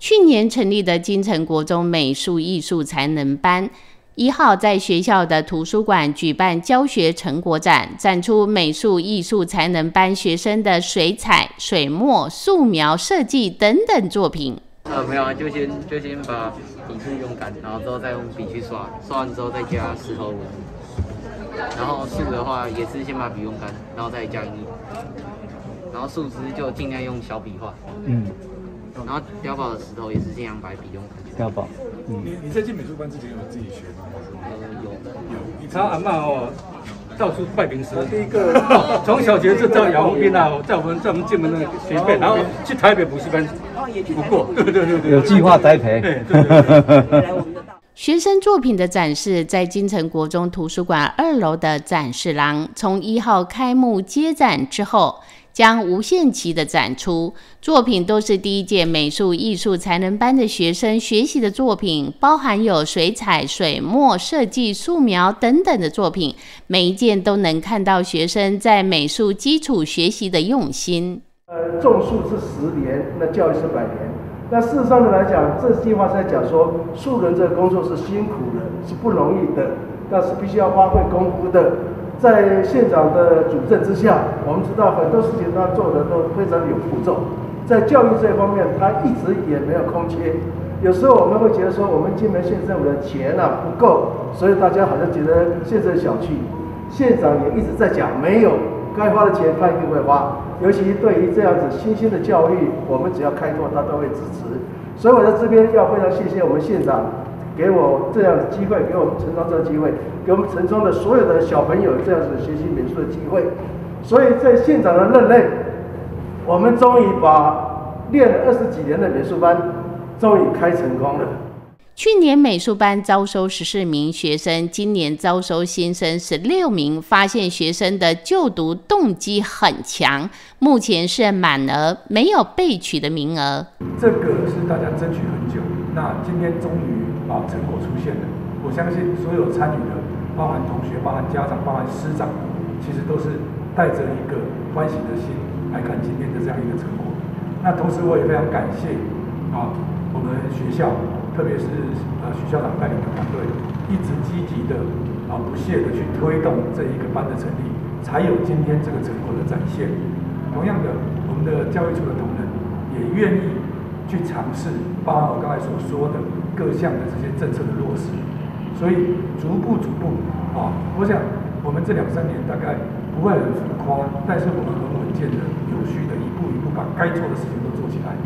去年成立的金城国中美术艺术才能班1号在学校的图书馆举办教学成果展，展出美术艺术才能班学生的水彩、水墨、素描、设计等等作品。 没有啊，就先把笔触用干，然后之后再用笔去刷，刷完之后再加石头纹。然后树的话也是先把笔用干，然后再加印泥。然后树枝就尽量用小笔画。然后碉堡的石头也是尽量把笔用干。 碉堡。 你在进美术班之前有自己学吗？ 有。 你查阿嬷哦，到处拜名师。第一个从小学就到姚红斌啊，在我们进门那个学背，然后去台北补习班不过。对。 有计划栽培。 对。 学生作品的展示在金城国中图书馆2楼的展示廊，从1号开幕接展之后，将无限期的展出。作品都是第1届美术艺术才能班的学生学习的作品，包含有水彩、水墨、设计、素描等等的作品，每一件都能看到学生在美术基础学习的用心。 种树是10年，那教育是100年。那事实上的来讲，这计划是在讲说，树人这个工作是辛苦的，是不容易的，那是必须要花费功夫的。在县长的主政之下，我们知道很多事情他做的都非常有步骤。在教育这方面，他一直也没有空缺。有时候我们会觉得说，我们金门县政府的钱不够，所以大家好像觉得县政小气。县长也一直在讲，没有该花的钱他一定会花。尤其对于这样子新兴的教育，我们只要开拓，他都会支持。所以我在这边要非常谢谢我们县长，给我这样的机会，给我们陈庄这个机会，给我们陈庄的所有的小朋友这样子学习美术的机会。所以在县长的任内，我们终于把练了20几年的美术班，终于开成功了。 去年美术班招收14名学生，今年招收新生16名，发现学生的就读动机很强，目前是满额，没有备取的名额。 这个是大家争取很久，那今天终于成果出现了。我相信所有参与的，包含同学、包含家长、包含师长，其实都是带着一个欢喜的心来看今天的这样一个成果。那同时我也非常感谢我们学校。特别是徐校长带领的团队，一直积极的不懈的去推动这一个班的成立，才有今天这个成果的展现。同样的，我们的教育处的同仁也愿意去尝试，包含我刚才所说的各项的这些政策的落实。所以逐步我想我们这2-3年大概不会很浮夸，但是我们很稳健的、有序的一步一步把该做的事情都做起来，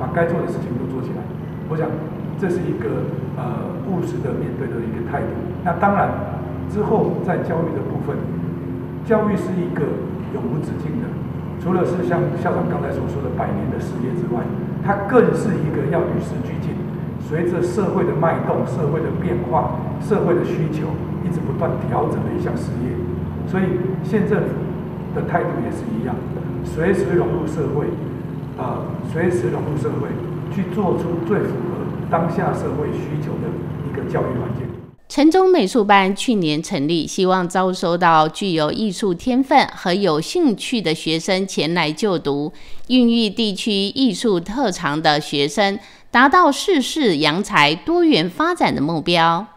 我想。这是一个务实的面对的一个态度。那当然，之后在教育的部分，教育是一个永无止境的。除了是像校长刚才所说的100年的事业之外，它更是一个要与时俱进，随着社会的脉动、社会的变化、社会的需求，一直不断调整的一项事业。所以县政府的态度也是一样，随时融入社会，去做出最符合当下社会需求的一个教育环境。 城中美术班去年成立，希望招收到具有艺术天分和有兴趣的学生前来就读，孕育地区艺术特长的学生，达到世事扬才、多元发展的目标。